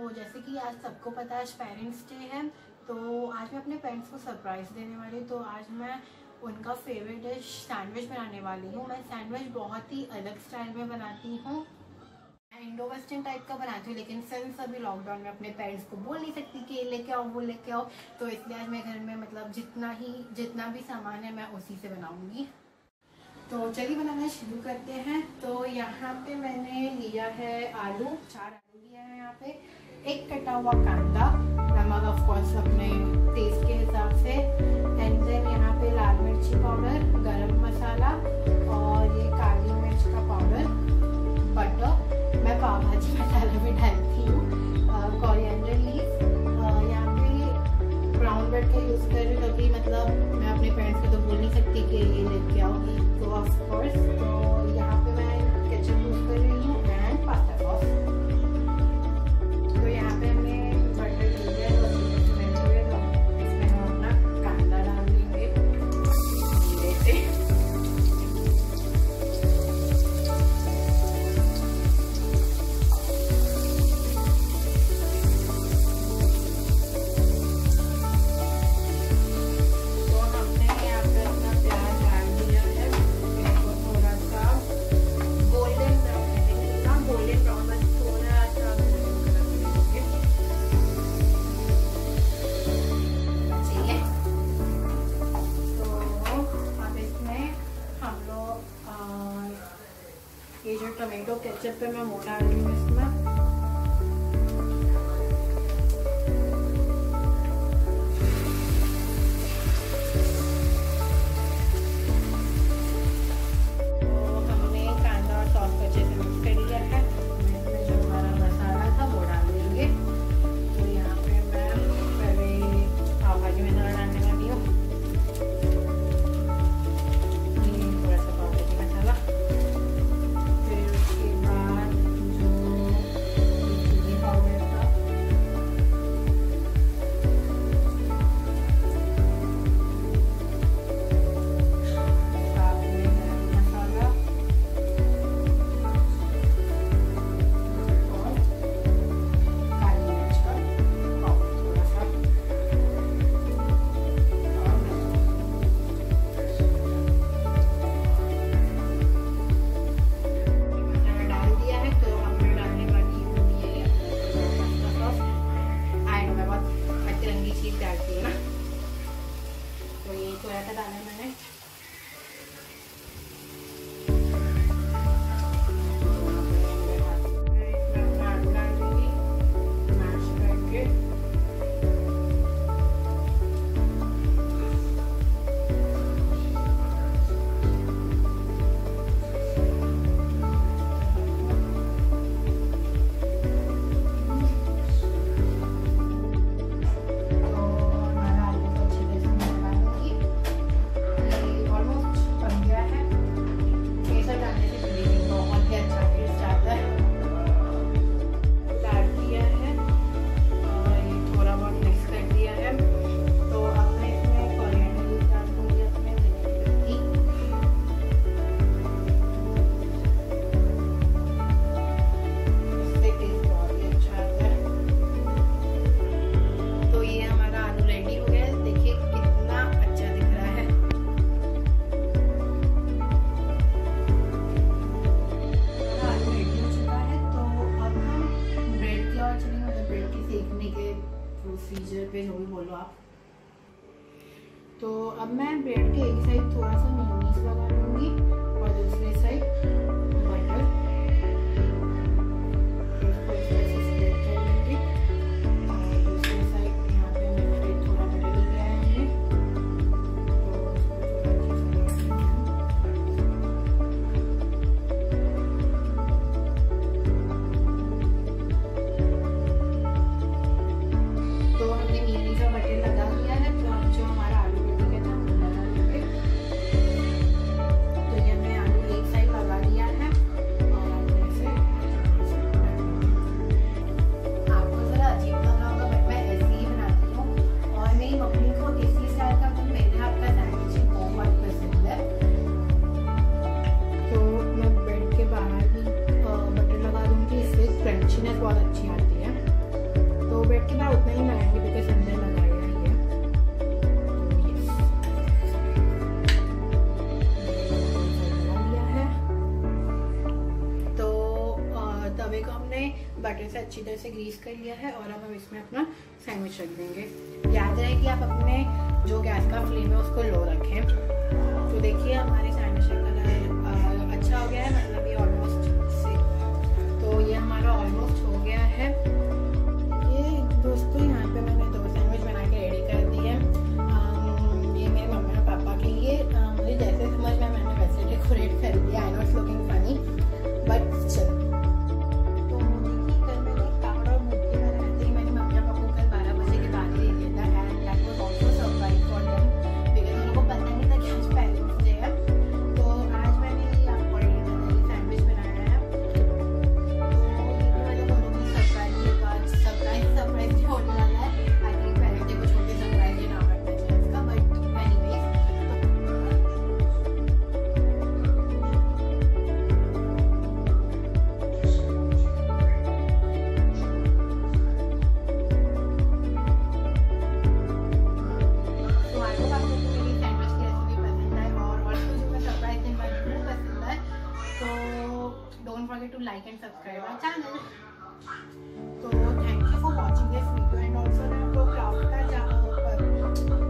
जैसे कि आज सबको पता है आज पेरेंट्स डे है, तो आज मैं अपने पेरेंट्स को सरप्राइज़ देने वाली हूँ। तो आज मैं उनका फेवरेट डिश सैंडविच बनाने वाली हूँ। मैं सैंडविच बहुत ही अलग स्टाइल में बनाती हूँ, इंडो वेस्टर्न टाइप का बनाती हूँ, लेकिन सिंस अभी लॉकडाउन में अपने पेरेंट्स को बोल नहीं सकती कि ये लेके आओ वो लेके आओ, तो इसलिए आज मैं घर में मतलब जितना भी सामान है मैं उसी से बनाऊँगी। तो चलिए बनाना शुरू करते हैं। तो यहाँ पे मैंने लिया है आलू, 4 आलू लिया है यहाँ पे, एक कटा हुआ कांदा, नमक ऑफ कोर्स अपने टेस्ट के हिसाब से, एंड देन यहाँ पे लाल मिर्ची पाउडर, गरम मसाला और ये काली मिर्च का पाउडर, बटर, मैं पाव भाजी मसाला भी डालती हूँ, कोरिएंडर लीफ, यहाँ पे ब्राउन ब्रेड का यूज़ कर रही हूँ क्योंकि मतलब मैं अपने पेरेंट्स को तो बोल नहीं सकती कि ये लेके आओ, तो ऑफ कोर्स तो यहाँ पे मैं केचप यूज़ कर रही हूँ एंड पास्ता सॉस। तो यहाँ पे हमने बटर ले लिया है, तो इसमें हम अपना कांदा डाल देंगे धीरे से। ये जो टमाटो केचप पे मैं वो डाल रही हूँ इसमें, तो हमने कांदा और सॉस को अच्छे से मिक्स कर लिया है। इसमें जो हमारा मसाला था वो डाल देंगे। तो यहाँ पे मैं पहले पाव भाजी मसाला डालने वाली हूँ, थोड़ा सा पाव भाजी मसाला, प्रोसीजर पे जो भी बोलो आप। तो अब मैं ब्रेड के एक साइड थोड़ा सा मेयोनीज लगा लूँगी और दूसरी साइड बटर, इसको इस तरह से स्प्रेड कर लूँगी और दूसरी साइड यहाँ पे मैंने थोड़ा बटर लिया है हमने, तो हमने मेयोनीज और बटर लगा लिया है। तो अब जो हमारा आलू कटी है ना वो लगा लेंगे। तो ये हमने आलू एक साइड लगा लिया है और ऐसे आपको ज़रा अजीब लग रहा होगा बट मैं ऐसे ही बनाती हूँ और मेरी मम्मी को इसी स्टाइल का तो मेरे हाथ का सैंडविच बहुत पसंद है। तो मैं ब्रेड के बाहर भी बटर लगा दूँगी, इससे क्रंचीनेस बहुत अच्छी आती है। की बार उतना ही लगाएंगे बिकॉज अंदर लगाया ही है। तो तवे को हमने बटर से अच्छी तरह से ग्रीस कर लिया है और अब हम इसमें अपना सैंडविच रख देंगे। याद रहे कि आप अपने जो गैस का फ्लेम है उसको लो रखें। तो देखिए हमारे सैंडविच का कलर अच्छा हो गया है, मतलब ये ऑलमोस्ट से, तो ये हमारा ऑलमोस्ट हो गया है। ये दोस्तों यहाँ पे मैंने 2 सैंडविच बना के रेडी कर दिए। ये मेरे मम्मी और पापा के लिए। मुझे जैसे समझ में मैंने वैसे डेकोरेट कर दिया। I know it's looking funny but चल। Don't forget to like and subscribe our channel. So thank you for watching this video and also मैं आपको क्राफ्ट का